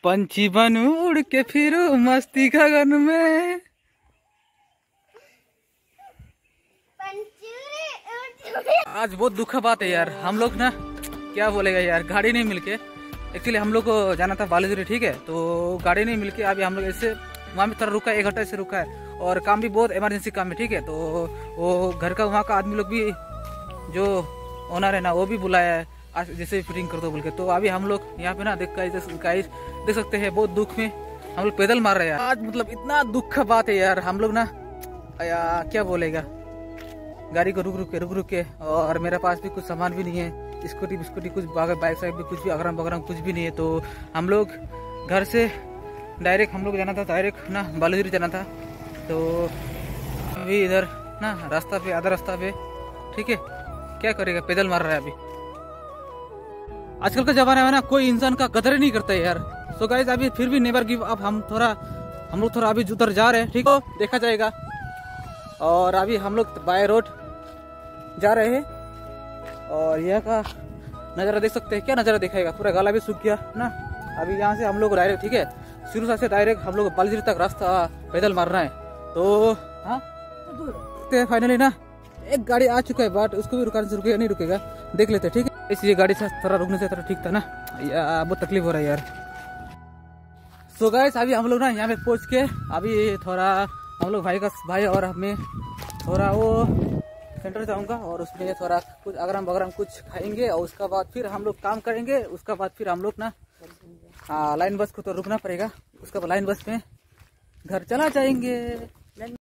पंछी बनूं उड़ के फिरूं मस्ती गगन में। आज बहुत दुख का बात है यार, हम लोग ना क्या बोलेगा यार, गाड़ी नहीं मिलके। एक्चुअली हम लोग को जाना था बालाजुरी, ठीक है, तो गाड़ी नहीं मिलके अभी हम लोग ऐसे वहाँ भी थोड़ा रुका है, 1 घंटा से रुका है और काम भी बहुत इमरजेंसी काम है, ठीक है। तो वो घर का वहाँ का आदमी लोग भी जो ओनर है ना वो भी बुलाया है आज जैसे फिटिंग कर दो बोल के। तो अभी हम लोग यहाँ पे ना देख सकते हैं बहुत दुख में हम लोग पैदल मार रहे हैं आज। मतलब इतना दुख का बात है यार, हम लोग ना क्या बोलेगा, गाड़ी को रुक के और मेरे पास भी कुछ सामान भी नहीं है, स्कूटी बिस्कूटी कुछ बाइक साइड भी कुछ भी अगरम बगरम कुछ भी नहीं है। तो हम लोग घर से डायरेक्ट हम लोग जाना था, डायरेक्ट ना बालाजुरी जाना था। तो अभी इधर ना रास्ता पे आधा रास्ता पे, ठीक है, क्या करेगा, पैदल मार रहा है अभी। आजकल का जमाना है ना, कोई इंसान का कदर ही नहीं करता है यार। सो गाइस अभी फिर भी नेवर गिव अप, हम लोग थोड़ा अभी उधर जा रहे हैं, ठीक है, देखा जाएगा। और अभी हम लोग बाय रोड जा रहे हैं और यह का नज़ारा देख सकते हैं। क्या नज़ारा दिखाएगा, पूरा गाला भी सूख गया ना। अभी यहाँ से हम लोग डायरेक्ट, ठीक है, शुरू से डायरेक्ट हम लोग बालाजुरी तक रास्ता पैदल मारना है। तो हाँ फाइनली ना एक गाड़ी आ चुका है, बट उसको भी रुकाने से रुकेगा नहीं रुकेगा, देख लेते, ठीक है। इसलिए गाड़ी से थोड़ा रुकने से थोड़ा ठीक था ना, बहुत तकलीफ हो रहा है यार। सो गाइस अभी हम लोग ना यहाँ पे पहुँच के अभी थोड़ा हम लोग भाई और हमें थोड़ा वो सेंटर जाऊंगा और उसमें थोड़ा कुछ अगरम बगरम कुछ खाएंगे और उसका बाद फिर हम लोग काम करेंगे। उसका बाद फिर हम लोग ना लाइन बस को तो रुकना पड़ेगा, उसका लाइन बस में घर चला जाएंगे।